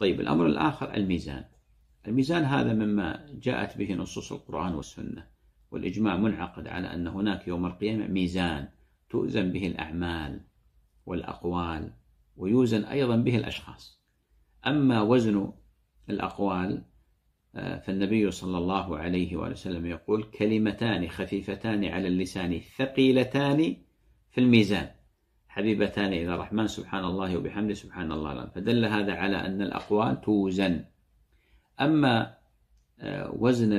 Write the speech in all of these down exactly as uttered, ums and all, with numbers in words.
طيب، الأمر الآخر الميزان. الميزان هذا مما جاءت به نصوص القرآن والسنة، والإجماع منعقد على أن هناك يوم القيامة ميزان توزن به الأعمال والأقوال، ويوزن أيضا به الأشخاص. أما وزن الأقوال فالنبي صلى الله عليه وسلم يقول: كلمتان خفيفتان على اللسان ثقيلتان في الميزان حبيبتان إلى الرحمن سبحان الله وبحمده سبحان الله العظيم. فدل هذا على أن الأقوال توزن. أما وزن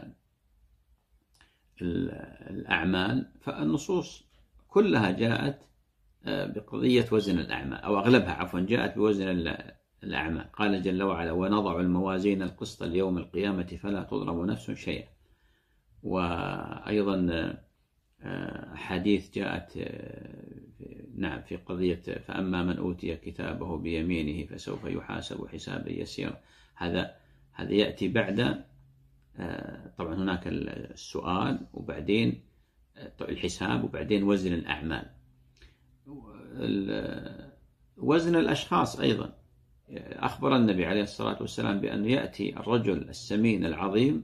الأعمال فالنصوص كلها جاءت بقضية وزن الأعمال، أو أغلبها عفوا جاءت بوزن الأعمال. قال جل وعلا: ونضع الموازين القسط ليوم القيامة فلا تظلم نفس شيئا. وأيضا حديث جاءت نعم في قضية: فأما من أوتي كتابه بيمينه فسوف يحاسب حسابا يسيرا. هذا هذا يأتي بعد طبعا هناك السؤال، وبعدين الحساب، وبعدين وزن الأعمال. وزن الأشخاص أيضا أخبر النبي عليه الصلاة والسلام بأن يأتي الرجل السمين العظيم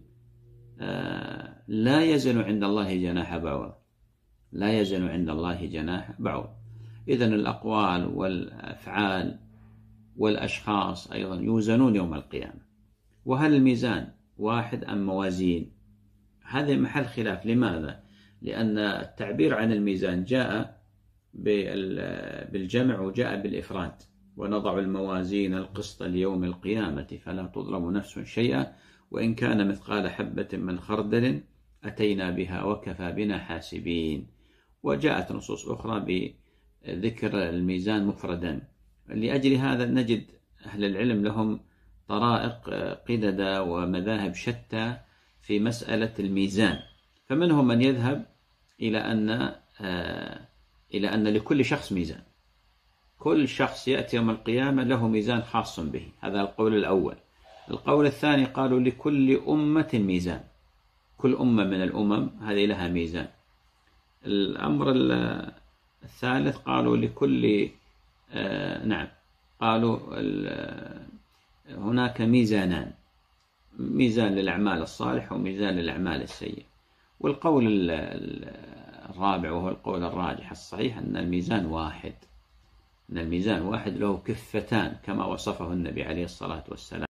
لا يزن عند الله جناح بعوض، لا يزن عند الله جناح بعوض. إذن الأقوال والأفعال والأشخاص أيضا يوزنون يوم القيامة. وهل الميزان واحد أم موازين؟ هذا محل خلاف. لماذا؟ لأن التعبير عن الميزان جاء بالجمع وجاء بالإفراد: ونضع الموازين القسط ليوم القيامة فلا تظلم نفس شيئا وإن كان مثقال حبة من خردل أتينا بها وكفى بنا حاسبين. وجاءت نصوص أخرى بذكر الميزان مفردا. لأجل هذا نجد أهل العلم لهم طرائق قدد ومذاهب شتى في مسألة الميزان. فمنهم من يذهب إلى أن إلى أن لكل شخص ميزان، كل شخص يأتي يوم القيامة له ميزان خاص به. هذا القول الأول. القول الثاني قالوا لكل أمة ميزان، كل أمة من الأمم هذه لها ميزان. الأمر الثالث قالوا لكل آه نعم قالوا هناك ميزانان: ميزان للأعمال الصالحة وميزان للأعمال السيئة. والقول الرابع وهو القول الراجح الصحيح أن الميزان واحد، أن الميزان واحد له كفتان كما وصفه النبي عليه الصلاة والسلام.